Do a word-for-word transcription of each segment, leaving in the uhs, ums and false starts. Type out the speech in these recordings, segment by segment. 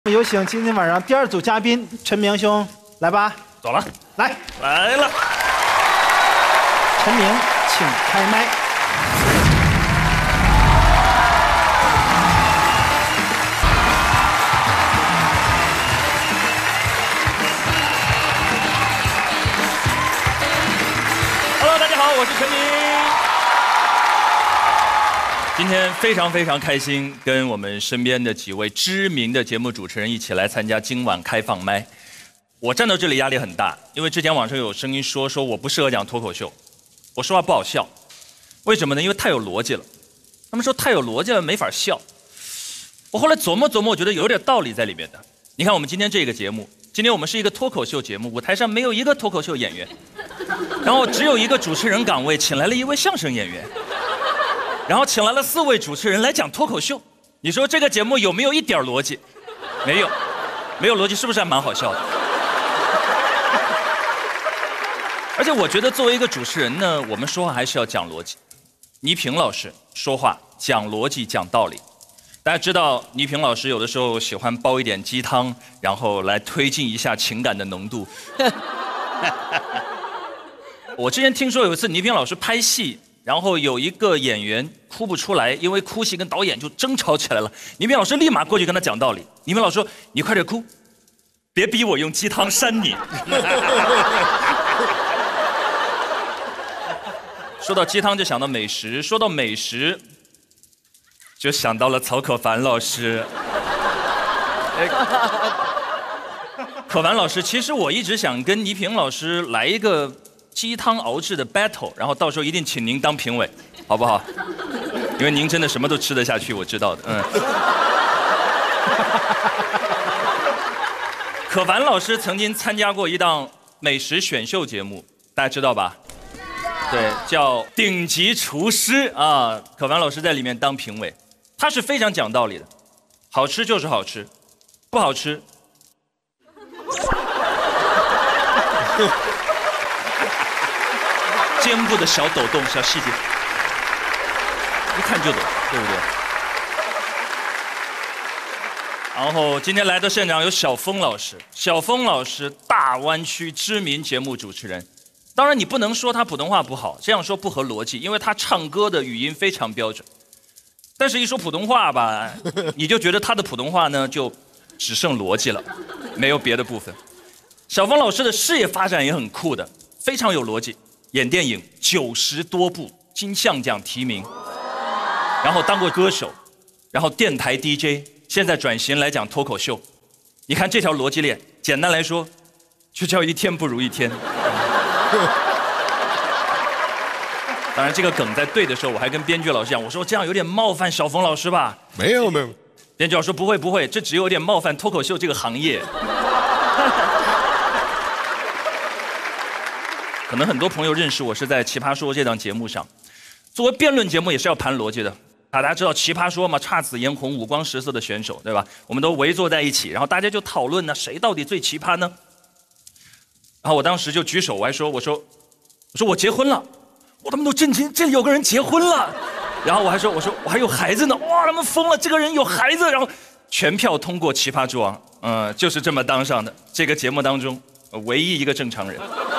有请今天晚上第二组嘉宾陈明兄，来吧。 走了， 来来了。 陈明，请开麦。 Hello， 大家好，我是陈明。今天非常非常开心，跟我们身边的几位知名的节目主持人一起来参加今晚开放麦。我站到这里压力很大，因为之前网上有声音说说我不适合讲脱口秀，我说话不好笑，为什么呢？因为太有逻辑了。他们说太有逻辑了没法笑。我后来琢磨琢磨，我觉得有点道理在里面的。你看我们今天这个节目，今天我们是一个脱口秀节目，舞台上没有一个脱口秀演员，然后只有一个主持人岗位，请来了一位相声演员。然后请来了四位主持人来讲脱口秀，你说这个节目有没有一点逻辑？没有，没有逻辑，是不是还蛮好笑的？而且我觉得作为一个主持人呢，我们说话还是要讲逻辑。倪萍老师说话讲逻辑讲道理，大家知道倪萍老师有的时候喜欢煲一点鸡汤，然后来推进一下情感的浓度。我之前听说有一次倪萍老师拍戏，然后有一个演员哭不出来，因为哭戏跟导演就争吵起来了。倪萍老师立马过去跟他讲道理。倪萍老师说：“你快点哭，别逼我用鸡汤扇你。”说到鸡汤就想到美食，说到美食就想到了曹可凡老师。可凡老师，其实我一直想跟倪萍老师来一个鸡汤熬制的 battle， 然后到时候一定请您当评委，好不好？因为您真的什么都吃得下去，我知道的。嗯。可凡老师曾经参加过一档美食选秀节目，大家知道吧？对，叫《顶级厨师》啊。可凡老师在里面当评委，他是非常讲道理的，好吃就是好吃，不好吃。肩部的小抖动、小细节，一看就懂，对不对？然后今天来的现场有小峰老师，小峰老师大湾区知名节目主持人。当然，你不能说他普通话不好，这样说不合逻辑，因为他唱歌的语音非常标准。但是，一说普通话吧，你就觉得他的普通话呢，就只剩逻辑了，没有别的部分。小峰老师的事业发展也很酷的，非常有逻辑。演电影九十多部，金像奖提名，然后当过歌手，然后电台 D J， 现在转型来讲脱口秀。你看这条逻辑链，简单来说，就叫一天不如一天。当然，这个梗在对的时候，我还跟编剧老师讲，我说这样有点冒犯小峰老师吧？ 没有没有。 编剧老师说不会不会，这只有点冒犯脱口秀这个行业。可能很多朋友认识我是在《奇葩说》这档节目上，作为辩论节目也是要盘逻辑的。啊，大家知道《奇葩说》嘛，姹紫嫣红、五光十色的选手，对吧？我们都围坐在一起，然后大家就讨论呢，谁到底最奇葩呢？然后我当时就举手，我还说，我说，我说我结婚了，哇，他们都震惊，这里有个人结婚了。然后我还说，我说我还有孩子呢，哇，他们疯了，这个人有孩子。然后全票通过《奇葩之王》，嗯、呃，就是这么当上的。这个节目当中，唯一一个正常人。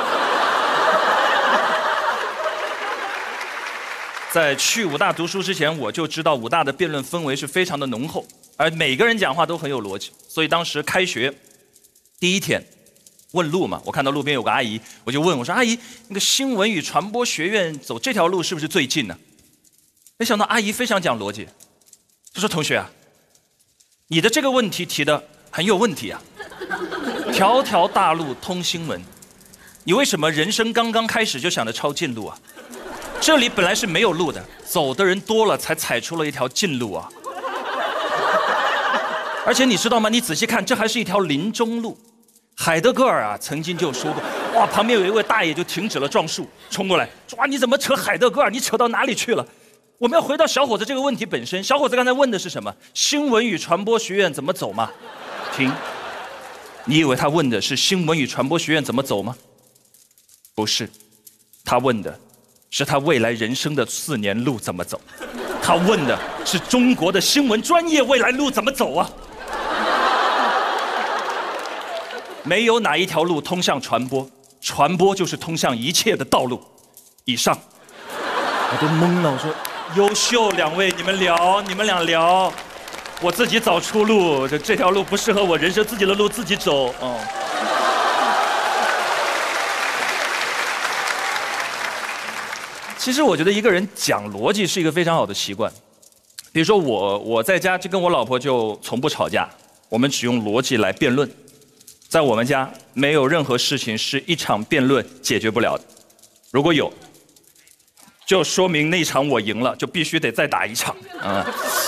在去武大读书之前，我就知道武大的辩论氛围是非常的浓厚，而每个人讲话都很有逻辑。所以当时开学第一天问路嘛，我看到路边有个阿姨，我就问我说：“阿姨，那个新闻与传播学院走这条路是不是最近呢？”没想到阿姨非常讲逻辑，她说：“同学啊，你的这个问题提的很有问题啊！条条大路通新闻，你为什么人生刚刚开始就想着抄近路啊？这里本来是没有路的，走的人多了才踩出了一条近路啊！而且你知道吗？你仔细看，这还是一条林中路。海德格尔啊曾经就说过，哇，旁边有一位大爷就停止了撞树，冲过来说：哇，你怎么扯海德格尔？你扯到哪里去了？我们要回到小伙子这个问题本身。小伙子刚才问的是什么？新闻与传播学院怎么走嘛？停！你以为他问的是新闻与传播学院怎么走吗？不是，他问的是他未来人生的四年路怎么走。他问的是中国的新闻专业未来路怎么走啊？ 没有哪一条路通向传播，传播就是通向一切的道路。以上，我都懵了。我说，优秀两位，你们聊，你们俩聊，我自己找出路。这这条路不适合我人生，自己的路自己走。哦。其实我觉得一个人讲逻辑是一个非常好的习惯。比如说我，我在家就跟我老婆就从不吵架，我们只用逻辑来辩论。在我们家，没有任何事情是一场辩论解决不了的。如果有，就说明那场我赢了，就必须得再打一场。嗯。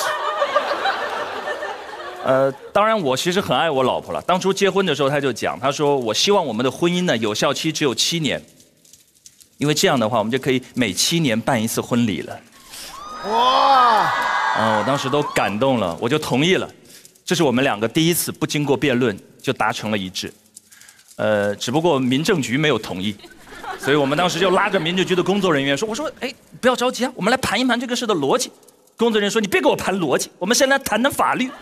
呃，当然我其实很爱我老婆了。当初结婚的时候，她就讲，她说我希望我们的婚姻呢有效期只有七年，因为这样的话我们就可以每七年办一次婚礼了。哇！嗯，我当时都感动了，我就同意了。这是我们两个第一次不经过辩论就达成了一致。呃，只不过民政局没有同意，所以我们当时就拉着民政局的工作人员说：“我说，哎，不要着急啊，我们来盘一盘这个事的逻辑。”工作人员说：“你别给我盘逻辑，我们先来谈谈法律。”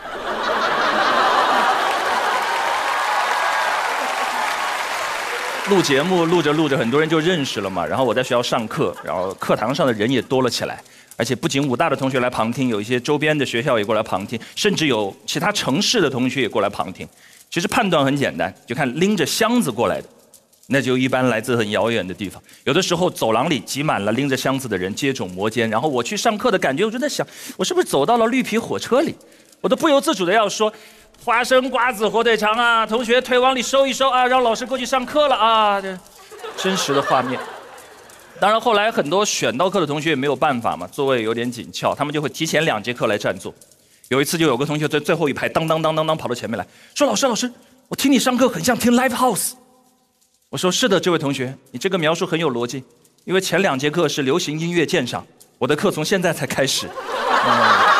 录节目录着录着，很多人就认识了嘛。然后我在学校上课，然后课堂上的人也多了起来。而且不仅武大的同学来旁听，有一些周边的学校也过来旁听，甚至有其他城市的同学也过来旁听。其实判断很简单，就看拎着箱子过来的，那就一般来自很遥远的地方。有的时候走廊里挤满了拎着箱子的人，接踵摩肩。然后我去上课的感觉，我就在想，我是不是走到了绿皮火车里？我都不由自主的要说，花生、瓜子、火腿肠啊，同学腿往里收一收啊，让老师过去上课了啊！这真实的画面。当然，后来很多选到课的同学也没有办法嘛，座位有点紧俏，他们就会提前两节课来占座。有一次就有个同学在最后一排当当当当当跑到前面来说：“老师，老师，我听你上课很像听 live house。”我说：“是的，这位同学，你这个描述很有逻辑，因为前两节课是流行音乐鉴赏，我的课从现在才开始。”嗯。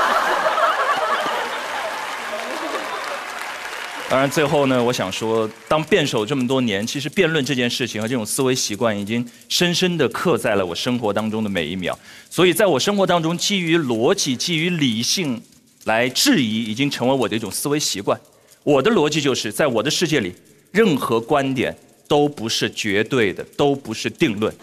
当然，最后呢，我想说，当辩手这么多年，其实辩论这件事情和这种思维习惯已经深深地刻在了我生活当中的每一秒。所以，在我生活当中，基于逻辑、基于理性来质疑，已经成为我的一种思维习惯。我的逻辑就是在我的世界里，任何观点都不是绝对的，都不是定论。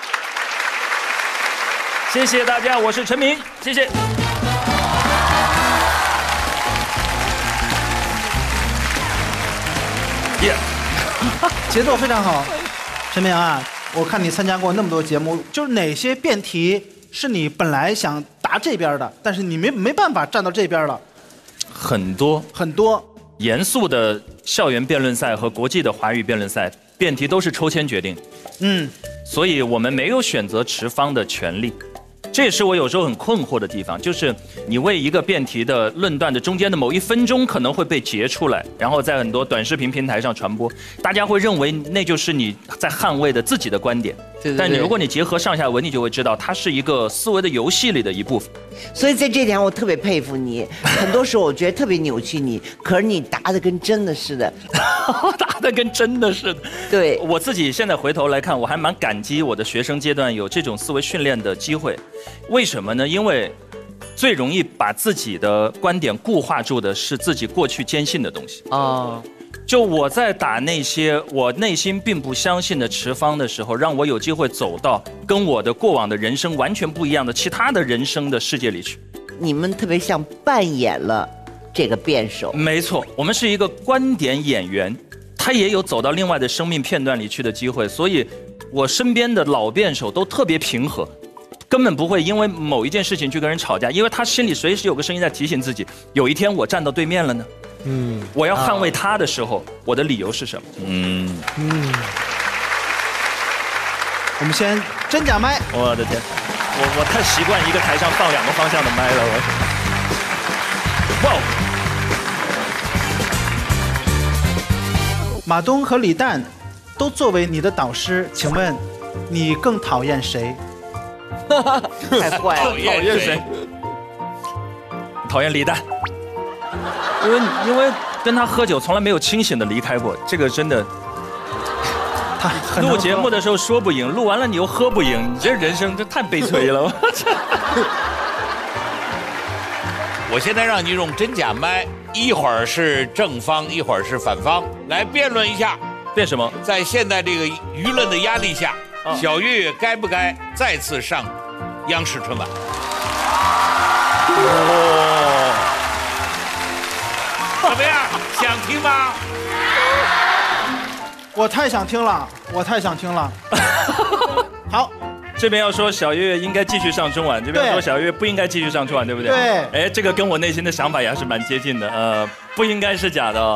谢谢大家，我是陈明，谢谢。Yeah. 节奏非常好，陈明啊，我看你参加过那么多节目，就是哪些辩题是你本来想答这边的，但是你没没办法站到这边了？ 很多很多。 严肃的校园辩论赛和国际的华语辩论赛，辩题都是抽签决定。嗯，所以我们没有选择持方的权利。这也是我有时候很困惑的地方，就是你为一个辩题的论断的中间的某一分钟可能会被截出来，然后在很多短视频平台上传播，大家会认为那就是你在捍卫的自己的观点。对对对，但你如果你结合上下文，你就会知道它是一个思维的游戏里的一部分。 所以在这点我特别佩服你，很多时候我觉得特别扭曲你，可是你答的跟真的似的， 答的跟真的似的。 对， 我自己现在回头来看，我还蛮感激我的学生阶段有这种思维训练的机会。为什么呢？因为最容易把自己的观点固化住的是自己过去坚信的东西。哦。就我在打那些我内心并不相信的持方的时候，让我有机会走到跟我的过往的人生完全不一样的其他的人生的世界里去。 你们特别像扮演了这个辩手。 没错，我们是一个观点演员，他也有走到另外的生命片段里去的机会。所以我身边的老辩手都特别平和，根本不会因为某一件事情去跟人吵架，因为他心里随时有个声音在提醒自己，有一天我站到对面了呢。嗯，我要捍卫他的时候，啊、我的理由是什么？嗯嗯。 我们先真假麦。 我的天，我我太习惯一个台上放两个方向的麦了， 我。哇！马东和李诞都作为你的导师，请问你更讨厌谁？ 太坏了！ 讨厌谁？讨厌李诞。因为因为跟他喝酒从来没有清醒的离开过，这个真的。他录节目的时候说不赢，录完了你又喝不赢，你这人生这太悲催了。 我现在让你用真假麦一会儿是正方，一会儿是反方，来辩论一下。 辩什么？ 在现在这个舆论的压力下， 啊、 小岳岳该不该再次上央视春晚？ 哦， 怎么样？想听吗？ 我太想听了，我太想听了。好。 这边要说小岳岳应该继续上春晚，这边说小岳岳不应该继续上春晚，对不对？ 对。 哎，这个跟我内心的想法也还是蛮接近的。呃，不应该是假的哦。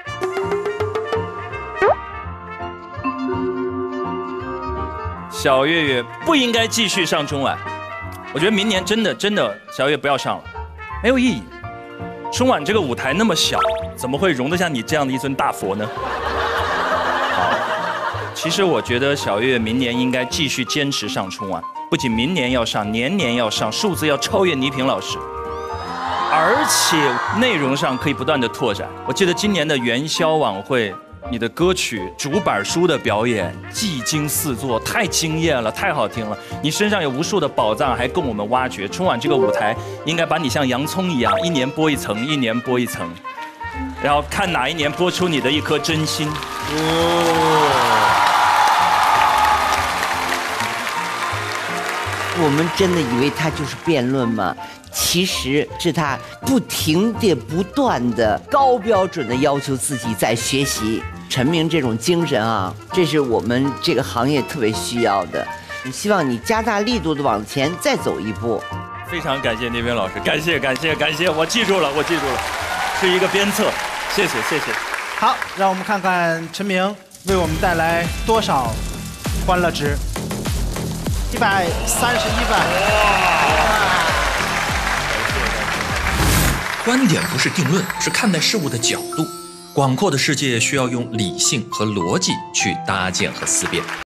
小岳岳不应该继续上春晚，我觉得明年真的真的小岳岳不要上了，没有意义。春晚这个舞台那么小，怎么会容得下你这样的一尊大佛呢？好。其实我觉得小岳岳明年应该继续坚持上春晚，不仅明年要上，年年要上，数字要超越倪萍老师，而且内容上可以不断的拓展。我记得今年的元宵晚会，你的歌曲竹板书的表演技惊四座，太惊艳了，太好听了。你身上有无数的宝藏还供我们挖掘。春晚这个舞台应该把你像洋葱一样，一年剥一层，一年剥一层，然后看哪一年剥出你的一颗真心。哦。 我们真的以为他就是辩论吗？其实是他不停的、不断的、高标准的要求自己在学习。陈明这种精神啊，这是我们这个行业特别需要的。希望你加大力度的往前再走一步。 非常感谢聂斌老师，感谢感谢感谢，我记住了，我记住了，是一个鞭策，谢谢谢谢。 好，让我们看看陈明为我们带来多少欢乐值。一百三十一万。 观点不是定论，是看待事物的角度。广阔的世界需要用理性和逻辑去搭建和思辨。